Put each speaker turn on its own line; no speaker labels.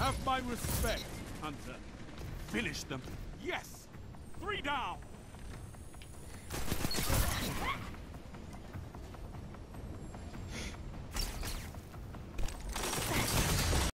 have my respect, Hunter. Finish them. Yes! 3 down!